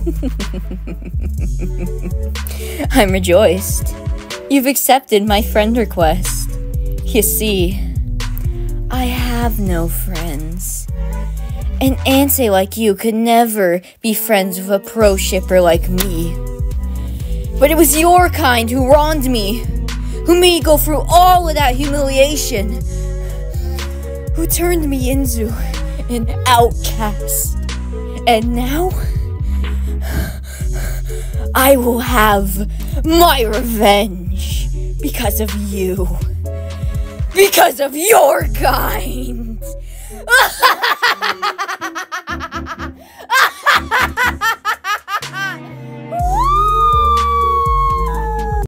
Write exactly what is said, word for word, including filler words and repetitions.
I'm rejoiced. You've accepted my friend request. You see, I have no friends. An ante like you could never be friends with a pro shipper like me. But it was your kind who wronged me, who made me go through all of that humiliation, who turned me into an outcast. And now, I will have my revenge because of you. Because of your kind.